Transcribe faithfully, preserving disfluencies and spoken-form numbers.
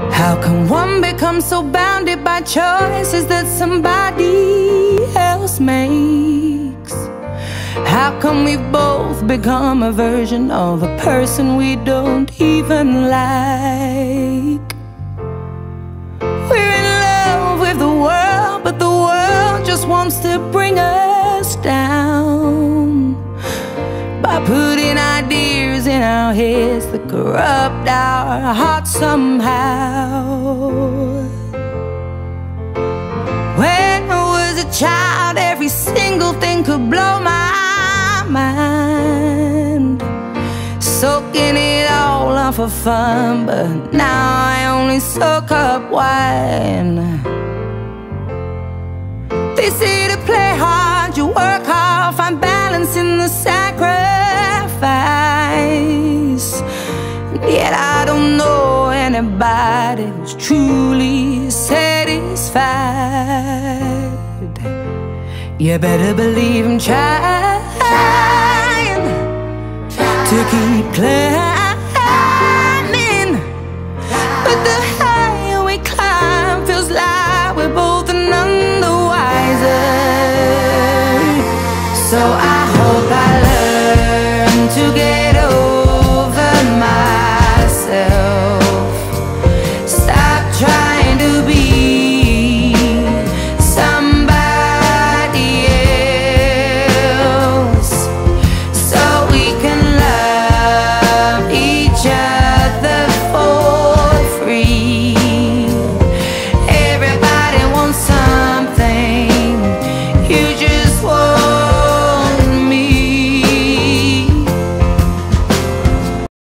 How can one become so bounded by choices that somebody else makes? How can we both become a version of a person we don't even like? We're in love with the world, but the world just wants to bring us down by putting ideas in our heads that corrupt our hearts somehow. When I was a child, every single thing could blow my mind, soaking it all up for fun, but now I only soak up wine. They say to play hard, you work hard, find balance in the sacrifice. Yet I don't know anybody who's truly satisfied. You better believe I'm trying to keep climbing.